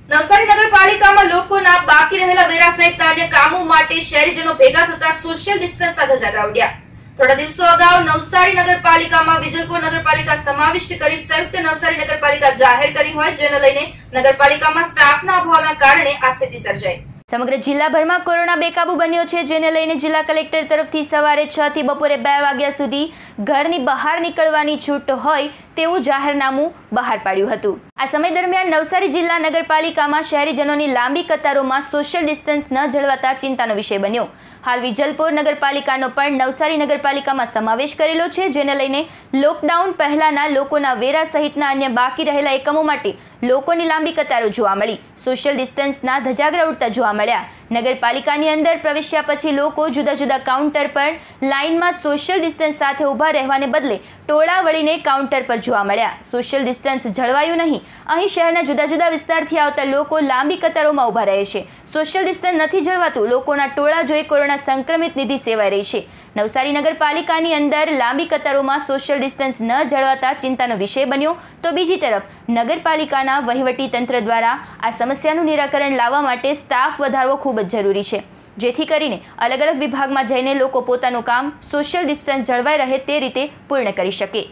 નવસારી નગરપાલિકામાં લોકોના બાકી રહેલા વેરા સહિતના અન્ય કામો માટે શહેરીજનો ભેગા થતા સોશિયલ ડિસ્ટન્સના ધજાગરા ઉડ્યા। થોડા દિવસો અગાઉ નવસારી નગરપાલિકામાં વિજલપુર નગરપાલિકા સમાવિષ્ટ કરી સંયુક્ત નવસારી નગરપાલિકા જાહેર કરી હોય, જેને લઈને નગરપાલિકામાં સ્ટાફના અભાવના કારણે આ સ્થિતિ સર્જાઈ। સમગ્ર જિલ્લાભરમાં કોરોના બેકાબુ બન્યો છે, જેને લઈને જિલ્લા કલેક્ટર તરફથી સવારે 6 થી બપોરે 2 વાગ્યા સુધી ઘરની બહાર નીકળવાની છૂટ હોય તેવું જાહેરનામું બહાર પાડ્યું હતું। આ સમય દરમિયાન નવસારી જિલ્લા નગરપાલિકામાં શહેરીજનોની લાંબી કતારોમાં સોશિયલ ડિસ્ટન્સ ન જળવાતા ચિંતાનો વિષય બન્યો। હાલ વિજલપુર નગરપાલિકાનો પણ નવસારી નગરપાલિકામાં સમાવેશ કરેલો છે, જેને લઈને લોકડાઉન પહેલાના લોકોના વેરા સહિતના અન્ય બાકી રહેલા એકમો માટે લોકોની લાંબી કતારો જોવા મળી। સોશિયલ ડિસ્ટન્સના ધજાગરા ઉડતા જોવા મળ્યા। નગરપાલિકાની અંદર પ્રવેશ્યા પછી લોકો જુદા જુદા કાઉન્ટર પર લાઇનમાં સોશિયલ ડિસ્ટન્સ સાથે ઊભા રહેવાને બદલે ટોળા વળીને કાઉન્ટર પર જોવા મળ્યા। સોશિયલ ડિસ્ટન્સ જળવાયું નહીં। અહીં શહેરના જુદા જુદા વિસ્તારથી આવતા લોકો લાંબી કતારોમાં ઊભા રહે છે। સોશિયલ ડિસ્ટન્સ નથી જળવાતું, લોકોના ટોળા જોઈ કોરોના સંક્રમિત નિધિ સેવાઈ રહી છે। નવસારી નગરપાલિકાની અંદર લાંબી કતારોમાં સોશિયલ ડિસ્ટન્સ ન જળવાતા ચિંતાનો વિષય બન્યો, તો બીજી તરફ નગરપાલિકાના વહીવટી તંત્ર દ્વારા આ સમસ્યાનું નિરાકરણ લાવવા માટે સ્ટાફ વધારવો ખૂબ જ જરૂરી છે, જેથી કરીને અલગ અલગ વિભાગમાં જઈને લોકો પોતાનું કામ સોશિયલ ડિસ્ટન્સ જળવાઈ રહે તે રીતે પૂર્ણ કરી શકે।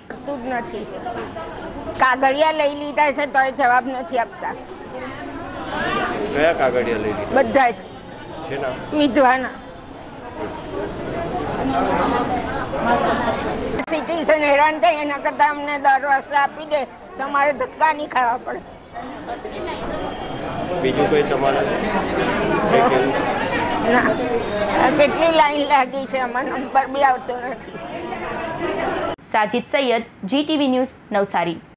કાગળિયા લઈ લીધા છે તો જવાબ નથી આપતા। કયા કાગળિયા લઈ લીધા? બધા જ શેના? વિધવાના। સિટીઝન હેરાન થાય એના કરતા અમને દર વર્ષે આપી દે, તમારે ધક્કા નહીં ખાવા પડે। બીજું કોઈ તમારે ના, કેટલી લાઈન લાગી છે, અમારો નંબર બી આવતો નથી। Sajid Saiyed, GTV news, Navsari.